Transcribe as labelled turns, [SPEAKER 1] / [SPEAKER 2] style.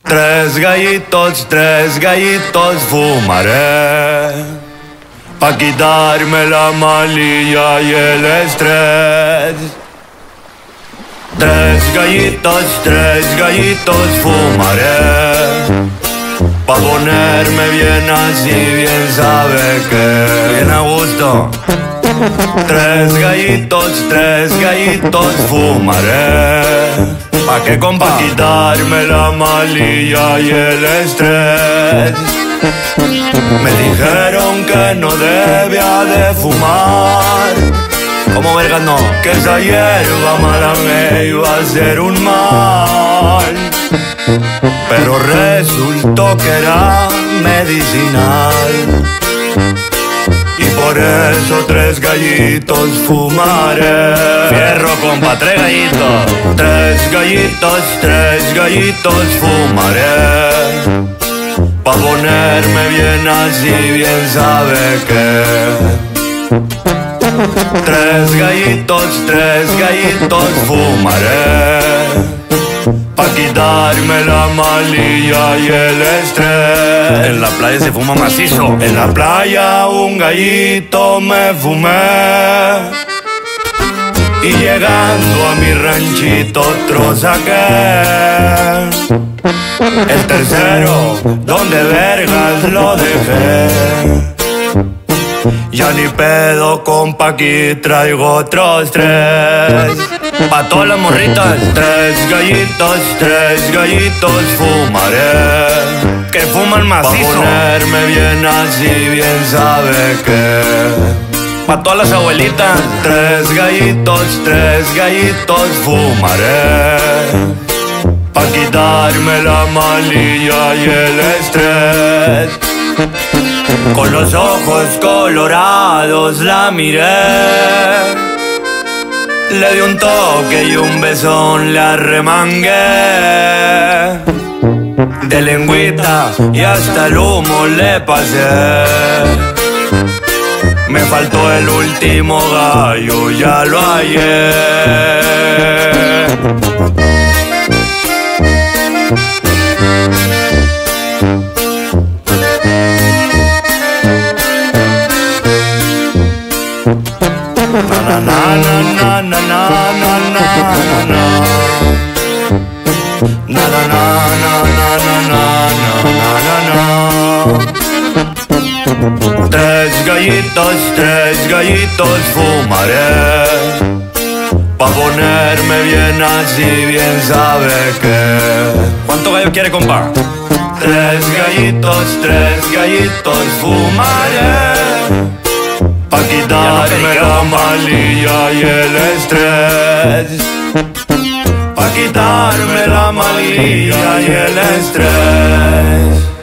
[SPEAKER 1] Tres gallitos fumaré pa' quitarme la malilla y el estrés. Tres gallitos fumaré pa' ponerme bien así, bien sabe que bien a gusto. Tres gallitos fumaré pa' que compa, pa' quitarme la malilla y el estrés. Me dijeron que no debía de fumar. ¿Cómo vergas no? Que esa hierba mala me iba a hacer un mal. Pero resultó que era medicinal. Y por eso tres gallitos fumaré.
[SPEAKER 2] Fierro, compa, tres gallitos.
[SPEAKER 1] Tres gallitos fumaré pa' ponerme bien así, bien sabe que. Tres gallitos fumaré pa' quitarme la malilla y el estrés.
[SPEAKER 2] En la playa se fuma macizo.
[SPEAKER 1] En la playa un gallito me fumé y llegando a mi ranchito otro saqué. El tercero, donde vergas lo dejé. Ya ni pedo, compa, aquí traigo otros tres.
[SPEAKER 2] Pa' todas las morritas.
[SPEAKER 1] Tres gallitos fumaré
[SPEAKER 2] que fuman macizo.
[SPEAKER 1] pa' ponerme bien así, bien sabe que.
[SPEAKER 2] Pa' todas las abuelitas.
[SPEAKER 1] Tres gallitos fumaré pa' quitarme la malilla y el estrés. Con los ojos colorados la miré, le di un toque y un besón le arremangué. De lengüita y hasta el humo le pasé. Me faltó el último gallo, ya lo hallé. Na na na na na na na na na. Na na na na na na na na. Tres gallitos fumaré pa' ponerme bien así, bien sabe que.
[SPEAKER 2] ¿Cuánto gallo quiere, compa?
[SPEAKER 1] Tres gallitos fumaré pa' quitarme la malilla y el estrés. Pa' quitarme la malilla y el estrés.